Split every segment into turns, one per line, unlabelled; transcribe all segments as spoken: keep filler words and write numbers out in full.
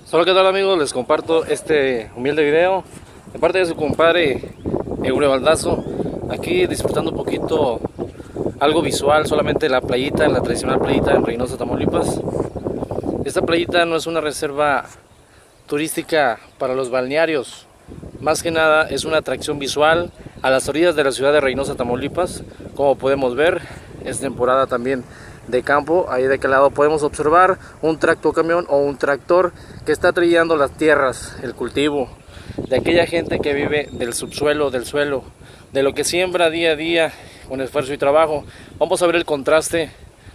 Solo que tal amigos, les comparto este humilde video de parte de su compadre Eugenio Baldazo, aquí disfrutando un poquito algo visual, solamente la playita, la tradicional playita en Reynosa, Tamaulipas. Esta playita no es una reserva turística para los balnearios, más que nada es una atracción visual a las orillas de la ciudad de Reynosa, Tamaulipas. Como podemos ver, es temporada también de campo. Ahí de aquel lado podemos observar un tractocamión o un tractor que está trillando las tierras, el cultivo de aquella gente que vive del subsuelo, del suelo, de lo que siembra día a día con esfuerzo y trabajo. Vamos a ver el contraste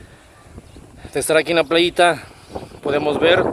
de estar aquí en la playita. Podemos ver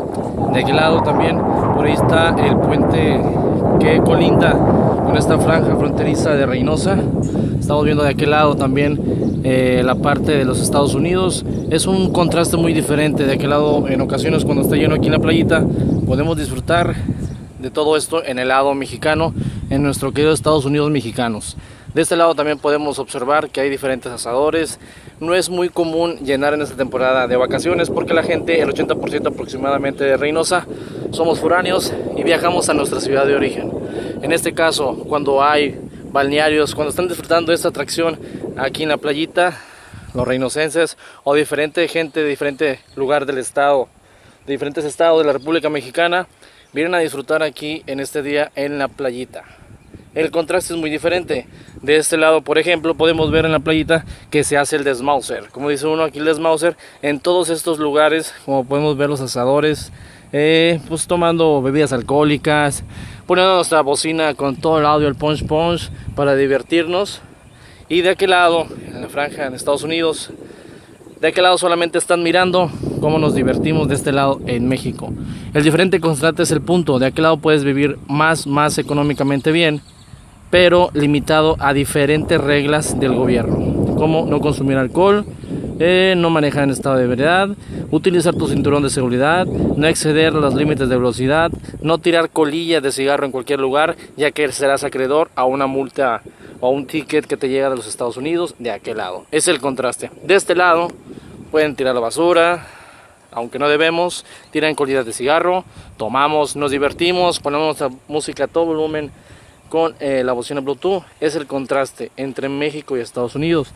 de aquel lado también, por ahí está el puente que colinda con esta franja fronteriza de Reynosa. Estamos viendo de aquel lado también eh, la parte de los Estados Unidos. Es un contraste muy diferente. De aquel lado, en ocasiones cuando está lleno aquí en la playita, podemos disfrutar de todo esto en el lado mexicano, en nuestro querido Estados Unidos mexicanos. De este lado también podemos observar que hay diferentes asadores. No es muy común llenar en esta temporada de vacaciones porque la gente, el ochenta por ciento aproximadamente de Reynosa, somos foráneos y viajamos a nuestra ciudad de origen. En este caso, cuando hay balnearios, cuando están disfrutando de esta atracción aquí en la playita, los reinocenses o diferente gente de diferente lugar del estado, de diferentes estados de la República Mexicana, vienen a disfrutar aquí en este día en la playita. El contraste es muy diferente. De este lado, por ejemplo, podemos ver en la playita que se hace el desmauser. Como dice uno aquí, el desmauser en todos estos lugares, como podemos ver los asadores, eh, pues tomando bebidas alcohólicas, poniendo nuestra bocina con todo el audio, el punch punch, para divertirnos. Y de aquel lado, en la franja en Estados Unidos, de aquel lado solamente están mirando cómo nos divertimos de este lado en México. El diferente contraste es el punto. De aquel lado puedes vivir más, más económicamente bien, pero limitado a diferentes reglas del gobierno, como no consumir alcohol, eh, no manejar en estado de ebriedad, utilizar tu cinturón de seguridad, no exceder los límites de velocidad, no tirar colillas de cigarro en cualquier lugar, ya que serás acreedor a una multa o un ticket que te llega de los Estados Unidos. De aquel lado es el contraste. De este lado pueden tirar la basura, aunque no debemos, tiran colillas de cigarro, tomamos, nos divertimos, ponemos la música a todo volumen con eh, la bocina Bluetooth. Es el contraste entre México y Estados Unidos.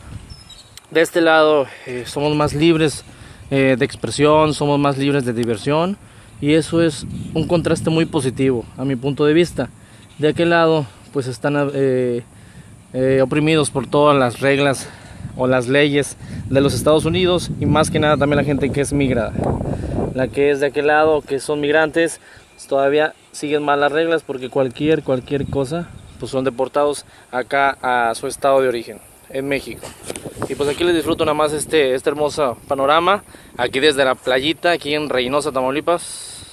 De este lado eh, somos más libres eh, de expresión, somos más libres de diversión, y eso es un contraste muy positivo a mi punto de vista. De aquel lado pues están eh, eh, oprimidos por todas las reglas o las leyes de los Estados Unidos, y más que nada también la gente que es migrada, la que es de aquel lado, que son migrantes, pues todavía siguen mal las reglas, porque cualquier cualquier cosa pues son deportados acá a su estado de origen, en México. Y pues aquí les disfruto nada más este, este hermoso panorama, aquí desde la playita, aquí en Reynosa, Tamaulipas.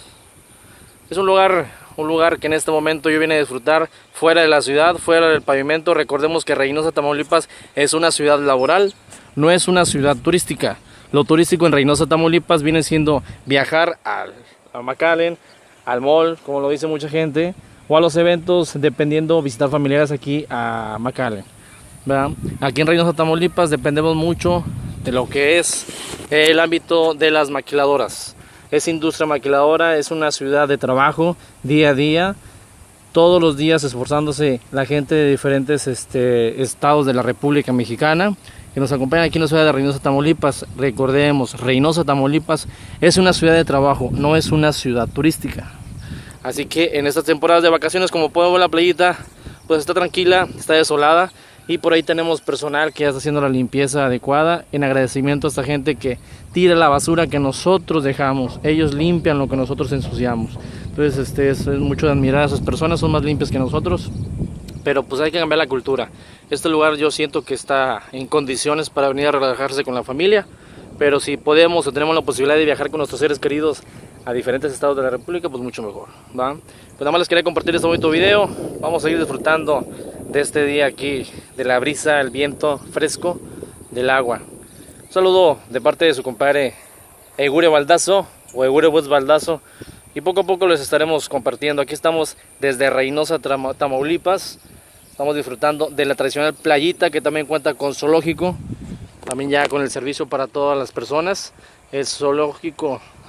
Es un lugar, un lugar que en este momento yo vine a disfrutar fuera de la ciudad, fuera del pavimento. Recordemos que Reynosa, Tamaulipas es una ciudad laboral, no es una ciudad turística. Lo turístico en Reynosa, Tamaulipas viene siendo viajar al, a McAllen, al mall, como lo dice mucha gente, o a los eventos, dependiendo, visitar familiares aquí a McAllen, ¿verdad? Aquí en Reynosa, Tamaulipas dependemos mucho de lo que es el ámbito de las maquiladoras. Es industria maquiladora, es una ciudad de trabajo día a día, todos los días esforzándose la gente de diferentes este, estados de la República Mexicana que nos acompañan aquí en la ciudad de Reynosa, Tamaulipas. Recordemos, Reynosa, Tamaulipas es una ciudad de trabajo, no es una ciudad turística. Así que en estas temporadas de vacaciones, como pueden ver, la playita pues está tranquila, está desolada, y por ahí tenemos personal que ya está haciendo la limpieza adecuada en agradecimiento a esta gente que tira la basura que nosotros dejamos. Ellos limpian lo que nosotros ensuciamos. Entonces este es, es mucho de admirar a esas personas, son más limpias que nosotros. Pero pues hay que cambiar la cultura. Este lugar yo siento que está en condiciones para venir a relajarse con la familia, pero si podemos o tenemos la posibilidad de viajar con nuestros seres queridos a diferentes estados de la República, pues mucho mejor, ¿va? Pues nada más les quería compartir este bonito video. Vamos a seguir disfrutando de este día aquí, de la brisa, el viento fresco, del agua. Un saludo de parte de su compadre Eugenio Baldazo, o Eugenio Baldazo, y poco a poco les estaremos compartiendo. Aquí estamos desde Reynosa, Tamaulipas. Estamos disfrutando de la tradicional playita, que también cuenta con zoológico, también ya con el servicio para todas las personas. El zoológico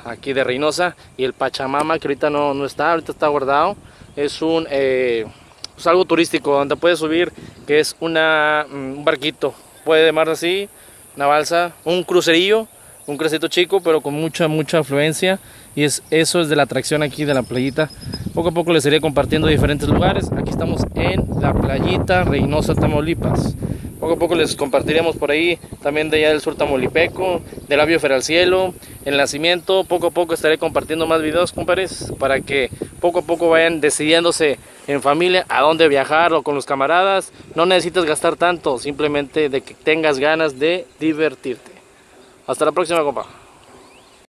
aquí de Reynosa, y el Pachamama, que ahorita no, no está, ahorita está guardado. Es un eh, pues algo turístico donde puedes subir, que es una, un barquito, puede llamarse así, una balsa, un crucerillo, un crucerito chico, pero con mucha, mucha afluencia. Y es, eso es de la atracción aquí de la playita. Poco a poco les iré compartiendo diferentes lugares. Aquí estamos en la playita Reynosa, Tamaulipas. Poco a poco les compartiremos por ahí también de allá del sur tamaulipeco, del labio Feralcielo, el nacimiento. Poco a poco estaré compartiendo más videos, compadres, para que poco a poco vayan decidiéndose en familia a dónde viajar o con los camaradas. No necesitas gastar tanto, simplemente de que tengas ganas de divertirte. Hasta la próxima, compa.